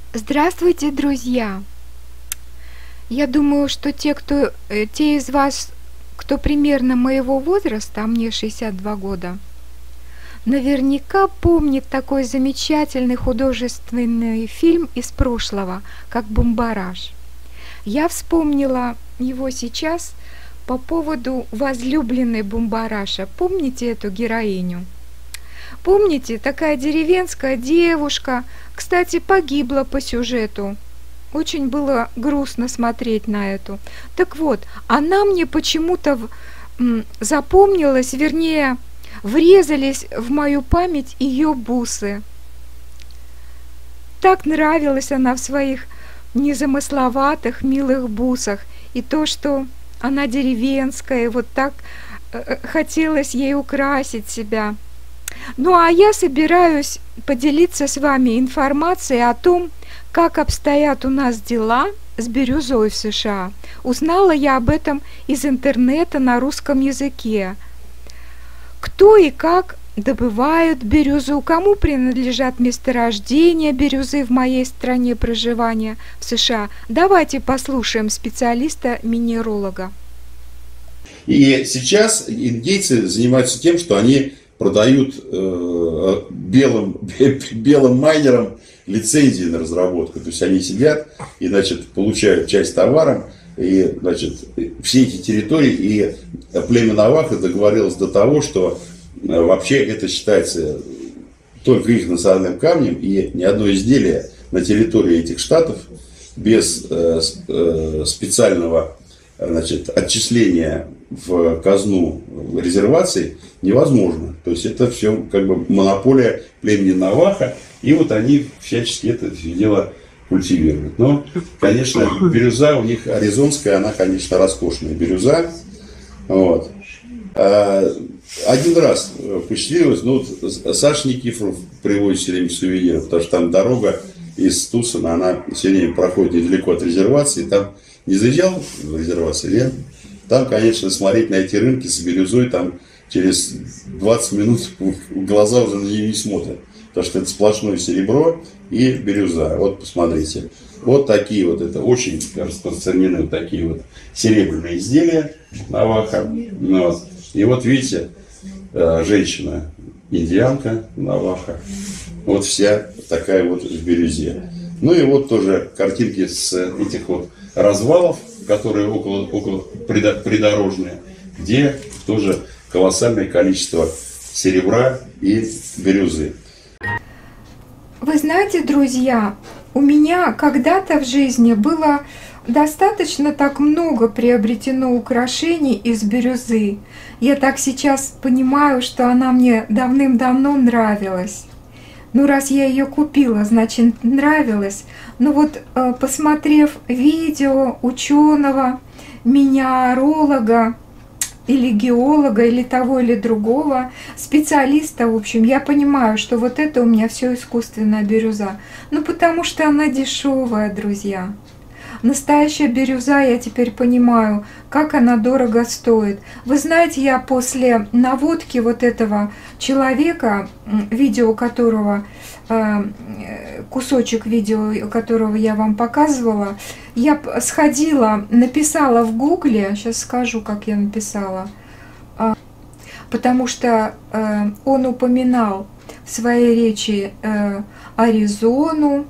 Здравствуйте, друзья! Я думаю, что те из вас, кто примерно моего возраста, а мне 62 года, наверняка помнит такой замечательный художественный фильм из прошлого, как «Бумбараш». Я вспомнила его сейчас по поводу возлюбленной Бумбараша. Помните эту героиню? Помните, такая деревенская девушка, кстати, погибла по сюжету. Очень было грустно смотреть на эту. Так вот, она мне почему-то запомнилась, вернее, врезались в мою память ее бусы. Так нравилась она в своих незамысловатых, милых бусах. И то, что она деревенская, и вот так хотелось ей украсить себя. Ну а я собираюсь поделиться с вами информацией о том, как обстоят у нас дела с бирюзой в США. Узнала я об этом из интернета на русском языке. Кто и как добывают бирюзу, кому принадлежат месторождения бирюзы в моей стране проживания в США. Давайте послушаем специалиста-минералога. И сейчас индейцы занимаются тем, что они продают белым майнерам лицензии на разработку. То есть они сидят и, значит, получают часть товара, и, значит, все эти территории, и племя Навахо договорилось до того, что вообще это считается только их национальным камнем, и ни одно изделие на территории этих штатов без специального, значит, отчисления в казну резерваций невозможно. То есть это все как бы монополия племени Навахо, и вот они всячески это дело культивируют. Но, конечно, бирюза у них аризонская, она, конечно, роскошная бирюза. Вот. Один раз посчастливилось, ну, вот Саша Никифоров привозит все время сувениры, потому что там дорога из Тусона, она все время проходит недалеко от резервации. Там не заезжал в резервацию, нет? Там, конечно, смотреть на эти рынки с бирюзой, там через 20 минут глаза уже на нее не смотрят. Потому что это сплошное серебро и бирюза. Вот посмотрите. Вот такие вот, это очень распространены вот такие вот серебряные изделия Навахо. Вот. И вот видите, женщина индианка Навахо. Вот вся такая вот в бирюзе. Ну и вот тоже картинки с этих вот развалов, которые около придорожные, где тоже колоссальное количество серебра и бирюзы. Вы знаете, друзья, у меня когда-то в жизни было достаточно так много приобретено украшений из бирюзы. Я так сейчас понимаю, что она мне давным-давно нравилась. Ну, раз я ее купила, значит, нравилась. Ну вот, посмотрев видео ученого, минералога, или геолога, или того, или другого, специалиста, в общем, я понимаю, что вот это у меня все искусственная бирюза. Ну, потому что она дешевая, друзья. Настоящая бирюза, я теперь понимаю, как она дорого стоит. Вы знаете, я после наводки вот этого человека, видео которого, кусочек видео которого я вам показывала, я сходила, написала в гугле, сейчас скажу, как я написала, потому что он упоминал в своей речи Аризону,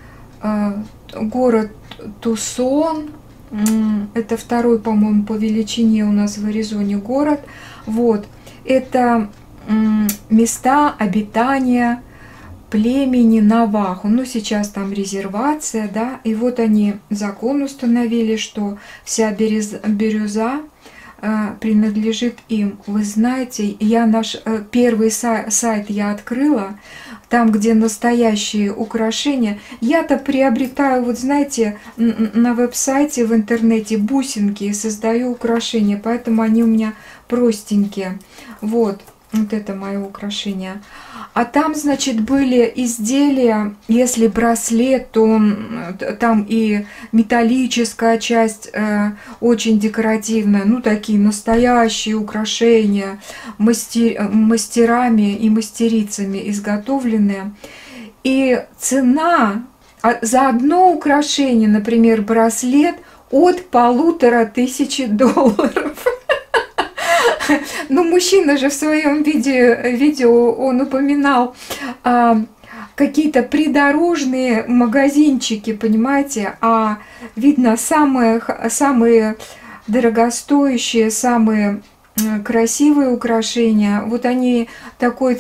город Тусон, это второй, по-моему, по величине у нас в Аризоне город. Вот, это места обитания племени Навахо. Ну, сейчас там резервация, да, и вот они закон установили, что вся бирюза принадлежит им. Вы знаете, я наш первый сайт я открыла, там, где настоящие украшения. Я-то приобретаю, вот знаете, на веб-сайте в интернете бусинки и создаю украшения, поэтому они у меня простенькие. Вот это мое украшение. А там, значит, были изделия, если браслет, то там и металлическая часть очень декоративная, ну, такие настоящие украшения, мастерами и мастерицами изготовленные. И цена за одно украшение, например, браслет, от $1500. Ну, мужчина же в своем видео он упоминал какие-то придорожные магазинчики, понимаете, а видно самые дорогостоящие, самые красивые украшения, вот они такой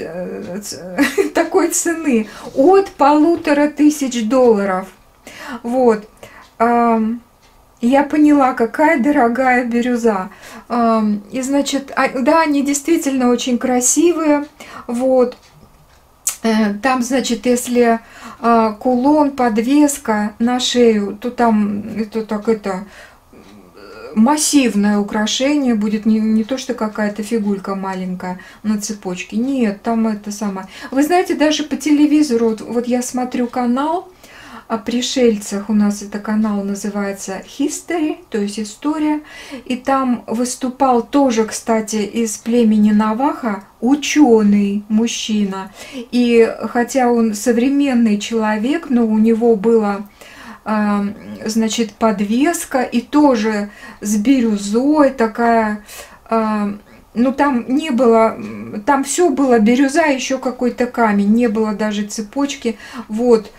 цены, от $1500. Вот. Я поняла, какая дорогая бирюза. И, значит, да, они действительно очень красивые. Вот. Там, значит, если кулон, подвеска на шею, то там это массивное украшение будет, не то, что какая-то фигурка маленькая на цепочке. Нет, там это самое. Вы знаете, даже по телевизору, вот я смотрю канал о пришельцах, у нас это канал называется History, то есть история, и там выступал тоже, кстати, из племени Наваха ученый мужчина, и хотя он современный человек, но у него была, значит, подвеска, и тоже с бирюзой такая, ну там не было, там все было бирюза, еще какой-то камень, не было даже цепочки, вот.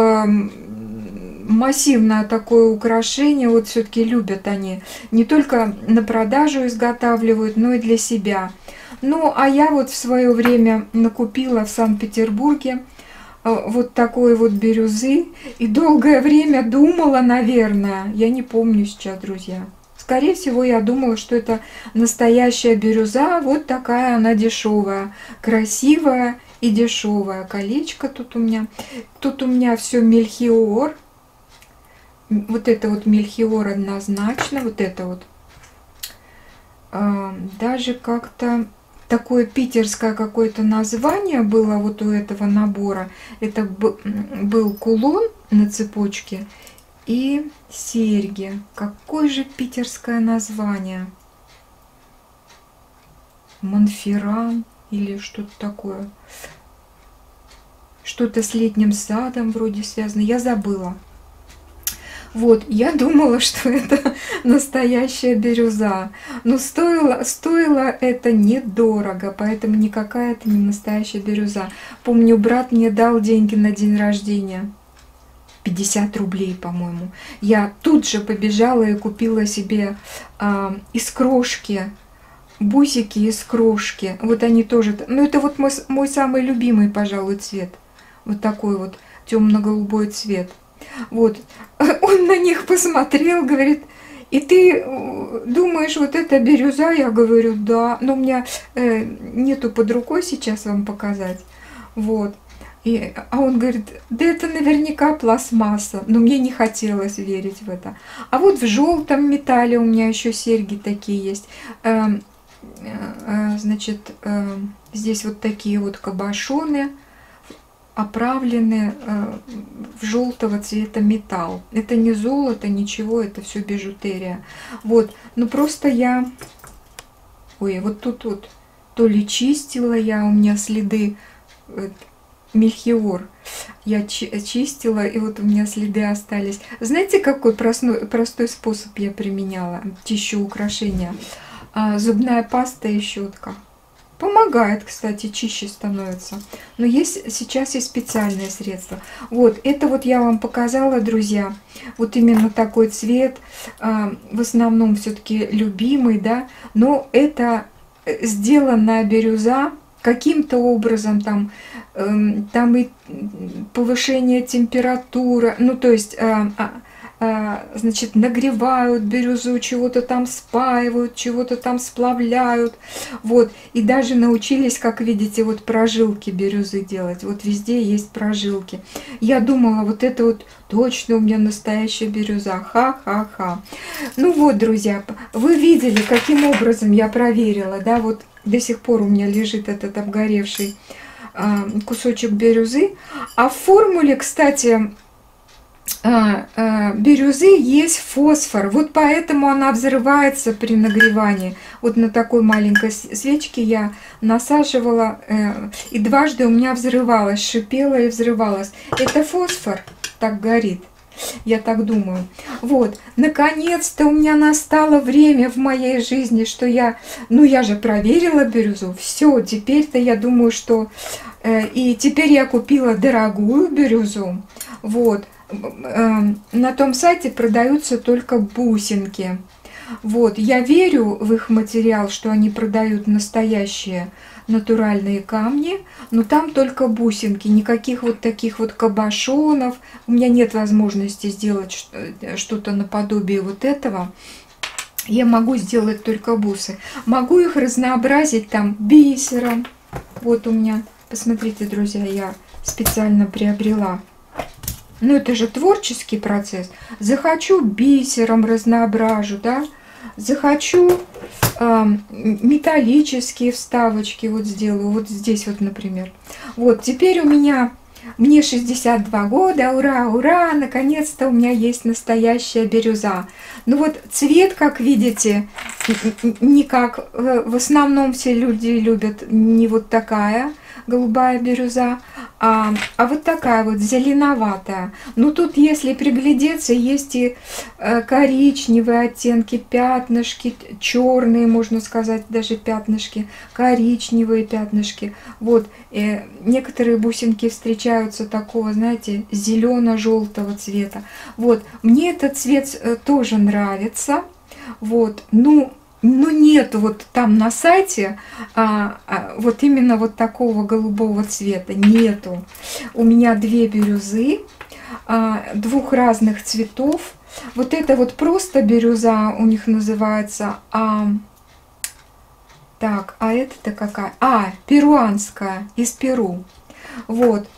Массивное такое украшение, вот все-таки любят они, не только на продажу изготавливают, но и для себя. Ну, а я вот в свое время накупила в Санкт-Петербурге вот такой вот бирюзы, и долгое время думала, наверное, я не помню сейчас, друзья. Скорее всего, я думала, что это настоящая бирюза, вот такая она дешевая, красивая и дешевая. Колечко тут у меня все мельхиор. Вот это вот мельхиор однозначно, вот это вот. Даже как-то такое питерское какое-то название было вот у этого набора. Это был кулон на цепочке и серьги. Какое же питерское название? Монферран или что-то такое. Что-то с летним садом вроде связано. Я забыла. Вот, я думала, что это настоящая бирюза. Но стоило это недорого, поэтому никакая это не настоящая бирюза. Помню, брат мне дал деньги на день рождения. 50 рублей, по-моему. Я тут же побежала и купила себе из крошки, бусики из крошки. Вот они тоже... Ну, это вот мой самый любимый, пожалуй, цвет. Вот такой вот темно-голубой цвет. Вот. Он на них посмотрел, говорит, и ты думаешь, вот это бирюза? Я говорю, да. Но у меня нету под рукой сейчас вам показать. Вот. А он говорит, да это наверняка пластмасса. Но мне не хотелось верить в это. А вот в желтом металле у меня еще серьги такие есть. Значит, здесь вот такие вот кабошоны, оправлены в желтого цвета металл. Это не золото, ничего, это все бижутерия. Вот, ну просто я... Ой, вот тут вот то ли чистила я, у меня следы... Мельхиор. Я чистила, и вот у меня следы остались. Знаете, какой простой способ я применяла? Чищу украшения. Зубная паста и щетка. Помогает, кстати, чище становится. Но сейчас есть специальные средства. Вот, это вот я вам показала, друзья. Вот именно такой цвет. В основном все-таки любимый, да. Но это сделанная бирюза. Каким-то образом там и повышение температуры, ну то есть, значит, нагревают бирюзу, чего-то там спаивают, чего-то там сплавляют, вот, и даже научились, как видите, вот прожилки бирюзы делать, вот везде есть прожилки. Я думала, вот это вот точно у меня настоящая бирюза, ха-ха-ха. Ну вот, друзья, вы видели, каким образом я проверила, да, вот. До сих пор у меня лежит этот обгоревший кусочек бирюзы. А в формуле, кстати, бирюзы есть фосфор. Вот поэтому она взрывается при нагревании. Вот на такой маленькой свечке я насаживала, и дважды у меня взрывалась, шипела и взрывалась. Это фосфор. так горит. Я так думаю. Вот, наконец-то у меня настало время в моей жизни, что я же проверила бирюзу. Все, теперь-то я думаю, что... и теперь я купила дорогую бирюзу. Вот, на том сайте продаются только бусинки. Вот, я верю в их материал, что они продают настоящие натуральные камни, но там только бусинки, никаких вот таких вот кабошонов. У меня нет возможности сделать что-то наподобие вот этого. Я могу сделать только бусы. Могу их разнообразить там бисером. Вот у меня, посмотрите, друзья, я специально приобрела. Ну, это же творческий процесс. Захочу, бисером разноображу, да. Захочу, металлические вставочки вот сделаю. Вот здесь вот, например. Вот, теперь мне 62 года. Ура, ура! Наконец-то у меня есть настоящая бирюза. Ну вот цвет, как видите, не как... В основном все люди любят не вот такая голубая бирюза, а вот такая вот зеленоватая. Но тут, если приглядеться, есть и коричневые оттенки, пятнышки, черные, можно сказать, даже пятнышки, коричневые пятнышки. Вот, некоторые бусинки встречаются такого, знаете, зелено-желтого цвета. Вот, мне этот цвет тоже нравится. Вот, ну нет вот там на сайте вот именно вот такого голубого цвета. Нету. У меня две бирюзы, двух разных цветов. Вот это вот просто бирюза у них называется. Так, а это-то какая? Перуанская, из Перу. Вот.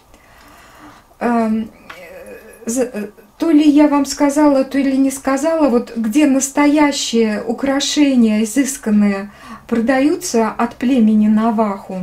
То ли я вам сказала, то ли не сказала, вот где настоящие украшения изысканные продаются от племени Наваху.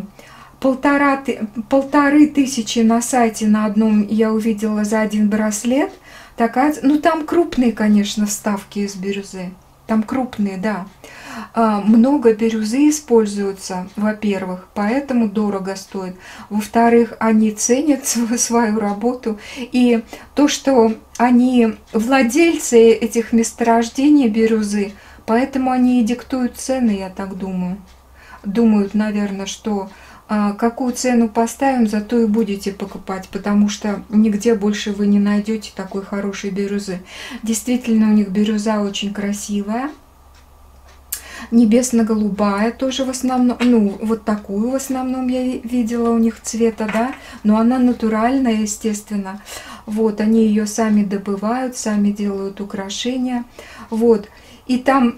1500 на сайте на одном я увидела за один браслет. Такая, ну там крупные, конечно, вставки из бирюзы. Там крупные, да. Много бирюзы используются, во-первых, поэтому дорого стоит. Во-вторых, они ценят свою работу. И то, что они владельцы этих месторождений бирюзы, поэтому они и диктуют цены, я так думаю. Думают, наверное, что какую цену поставим, зато и будете покупать, потому что нигде больше вы не найдете такой хорошей бирюзы. Действительно, у них бирюза очень красивая. Небесно-голубая тоже в основном, ну, вот такую в основном я видела у них цвета, да, но она натуральная, естественно. Вот, они ее сами добывают, сами делают украшения, вот. И там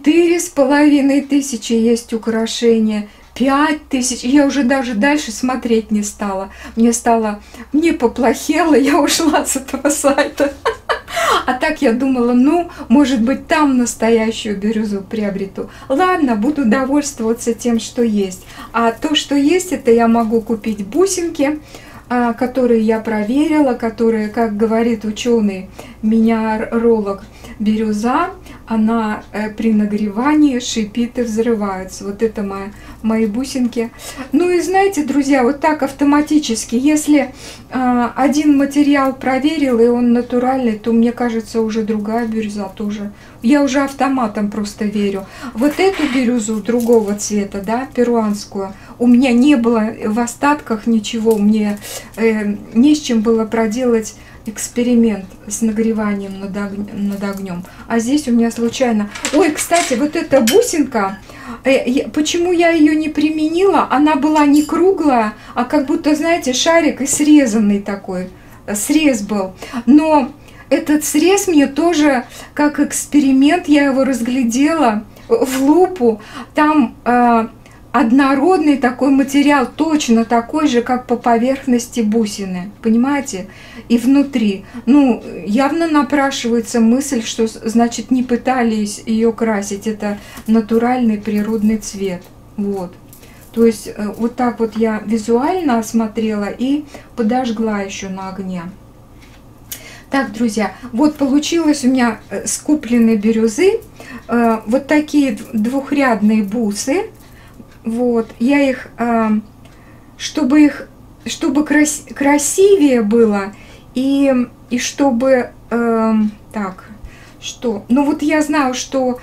4500 есть украшения, 5000, я уже даже дальше смотреть не стала. Мне поплохело, я ушла с этого сайта. А так я думала, ну, может быть, там настоящую бирюзу приобрету. Ладно, буду довольствоваться тем, что есть. А то, что есть, это я могу купить бусинки, которые я проверила, которые, как говорит ученый, минералог, бирюза, она при нагревании шипит и взрывается. Вот это мои бусинки. Ну и знаете, друзья, вот так автоматически, если один материал проверил, и он натуральный, то мне кажется, уже другая бирюза тоже. Я уже автоматом просто верю. Вот эту бирюзу другого цвета, да, перуанскую, у меня не было в остатках ничего, мне не с чем было проделать эксперимент с нагреванием над огнем. А здесь у меня случайно... Ой, кстати, вот эта бусинка, почему я ее не применила? Она была не круглая, а как будто, знаете, шарик и срезанный такой. Срез был. Но этот срез мне тоже, как эксперимент, я его разглядела в лупу. Там... однородный такой материал, точно такой же, как по поверхности бусины, понимаете, и внутри. Ну, явно напрашивается мысль, что, значит, не пытались ее красить, это натуральный природный цвет, вот. То есть, вот так вот я визуально осмотрела и подожгла еще на огне. Так, друзья, вот получилось у меня с купленной бирюзы вот такие двухрядные бусы. Вот, я их, чтобы красивее было и И чтобы, так, что, ну вот я знаю, что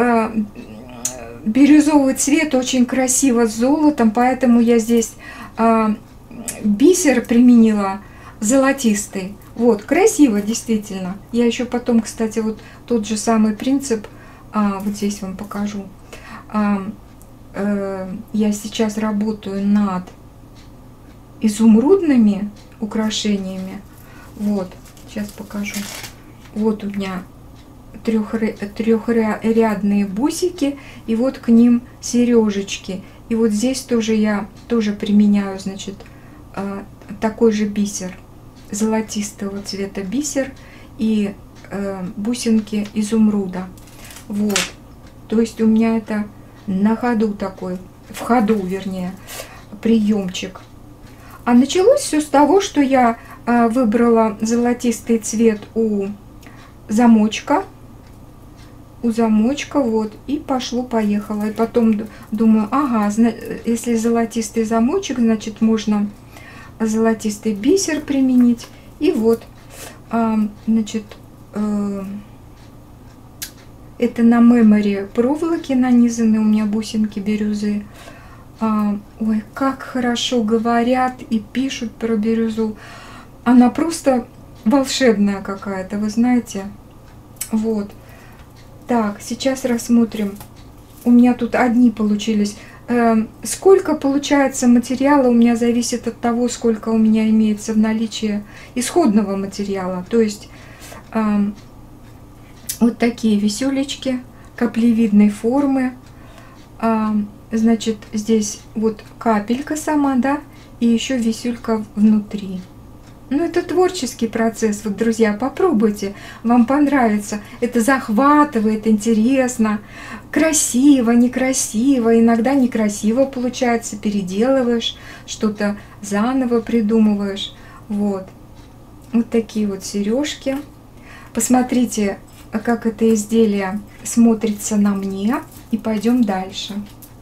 бирюзовый цвет очень красиво с золотом, поэтому я здесь бисер применила золотистый. Вот, красиво, действительно. Я еще потом, кстати, вот тот же самый принцип, вот здесь вам покажу. Я сейчас работаю над изумрудными украшениями. Вот, сейчас покажу. Вот у меня трехрядные бусики, и вот к ним сережечки. И вот здесь тоже я применяю, значит, такой же бисер, золотистого цвета бисер и бусинки изумруда. Вот, то есть у меня это на ходу такой, в ходу, вернее, приемчик. А началось все с того, что я выбрала золотистый цвет у замочка, вот, и пошло-поехало. И потом думаю, ага, если золотистый замочек, значит, можно золотистый бисер применить. И вот, значит, это на мемори проволоке нанизаны у меня бусинки бирюзы. Ой, как хорошо говорят и пишут про бирюзу. Она просто волшебная какая-то, вы знаете. Вот. Так, сейчас рассмотрим. У меня тут одни получились. Сколько получается материала, у меня зависит от того, сколько у меня имеется в наличии исходного материала. То есть вот такие висюлечки каплевидной формы. Значит, здесь вот капелька сама, да, и еще висюлька внутри. Ну, это творческий процесс. Вот, друзья, попробуйте, вам понравится. Это захватывает, интересно, красиво, некрасиво. Иногда некрасиво получается, переделываешь, что-то заново придумываешь. Вот. Вот такие вот сережки. Посмотрите, как это изделие смотрится на мне. И пойдем дальше.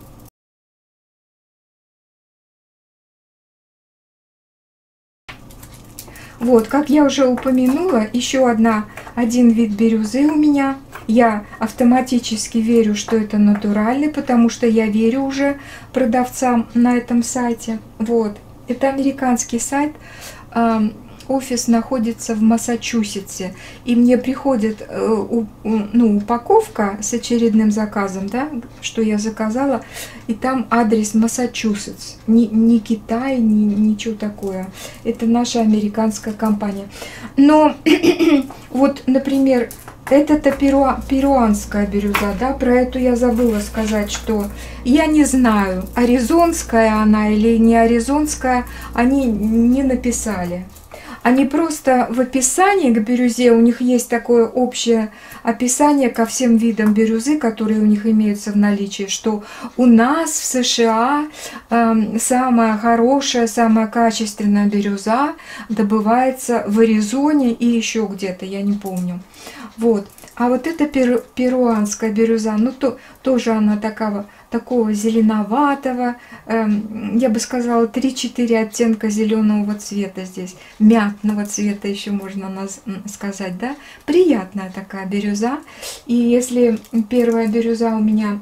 Вот, как я уже упомянула, еще один вид бирюзы у меня. Я автоматически верю, что это натуральный, потому что я верю уже продавцам на этом сайте. Вот, это американский сайт. Офис находится в Массачусетсе, и мне приходит упаковка с очередным заказом, да, что я заказала, и там адрес Массачусетс, не Китай, ничего такое. Это наша американская компания. Но вот, например, это перуанская бирюза, да, про эту я забыла сказать, что я не знаю, аризонская она или не аризонская, они не написали. Они просто в описании к бирюзе, у них есть такое общее описание ко всем видам бирюзы, которые у них имеются в наличии, что у нас в США самая хорошая, самая качественная бирюза добывается в Аризоне и еще где-то, я не помню. Вот. А вот эта перуанская бирюза, ну тоже она такого зеленоватого, я бы сказала, 3-4 оттенка зеленого цвета здесь, мятного цвета еще можно сказать, да, приятная такая бирюза. И если первая бирюза у меня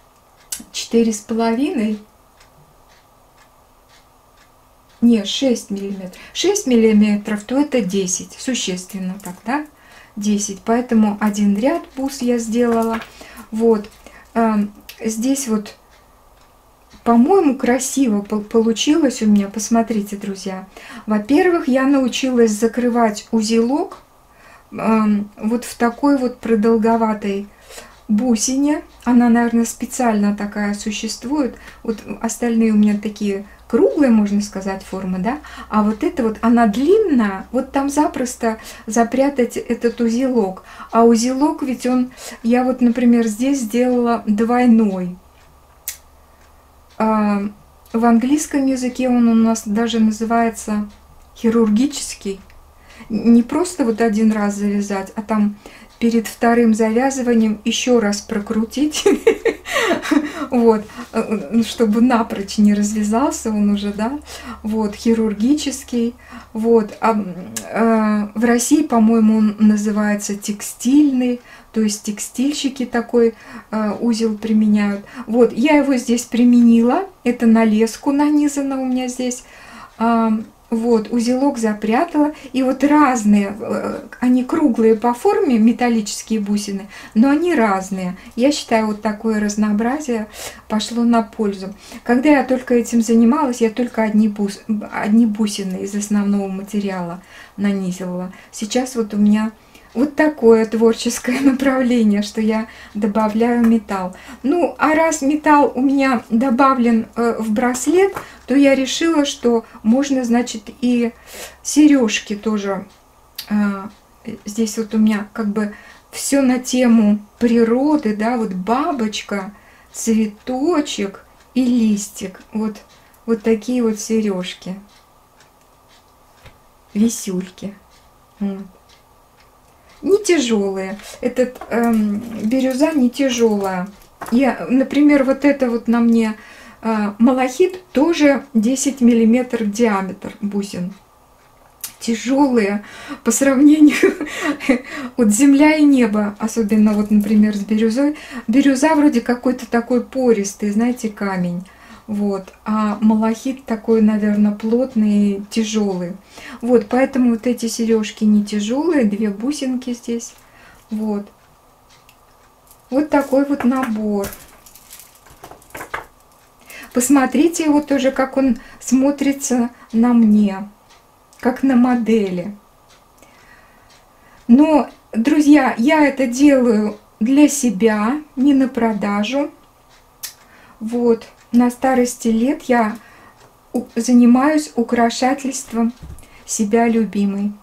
4,5, не, 6 миллиметров, 6 миллиметров, то это 10, существенно так, да, 10, поэтому один ряд бус я сделала, вот. Здесь вот, по-моему, красиво получилось у меня. Посмотрите, друзья. Во-первых, я научилась закрывать узелок вот в такой вот продолговатой бусине. Она, наверное, специально такая существует. Вот остальные у меня такие круглые, можно сказать, формы, да. А вот эта вот, она длинная. Вот там запросто запрятать этот узелок. А узелок ведь я вот, например, здесь сделала двойной. В английском языке он у нас даже называется хирургический. Не просто вот один раз завязать, а там перед вторым завязыванием еще раз прокрутить, Вот, чтобы напрочь не развязался он уже, да, вот, хирургический, вот, в России, по-моему, он называется текстильный, то есть текстильщики такой узел применяют. Вот, я его здесь применила, это на леску нанизано у меня здесь, вот, узелок запрятала, и вот разные, они круглые по форме, металлические бусины, но они разные. Я считаю, вот такое разнообразие пошло на пользу. Когда я только этим занималась, я только одни бусины из основного материала нанизывала. Сейчас вот у меня вот такое творческое направление, что я добавляю металл. Ну, а раз металл у меня добавлен в браслет, то я решила, что можно, значит, и сережки тоже. Здесь вот у меня как бы все на тему природы, да, вот бабочка, цветочек и листик. Вот такие вот сережки, висюльки. Вот. Не тяжелые. Этот бирюза не тяжелая. Я, например, вот это вот на мне малахит тоже 10 миллиметров диаметр бусин. Тяжелые по сравнению вот земля и небо, особенно вот, например, с бирюзой. Бирюза вроде какой-то такой пористый, знаете, камень. Вот, а малахит такой, наверное, плотный, тяжелый. Вот, поэтому вот эти сережки не тяжелые, 2 бусинки здесь. Вот. Вот такой вот набор. Посмотрите его тоже, как он смотрится на мне, как на модели. Но, друзья, я это делаю для себя, не на продажу. Вот. На старости лет я занимаюсь украшательством себя любимой.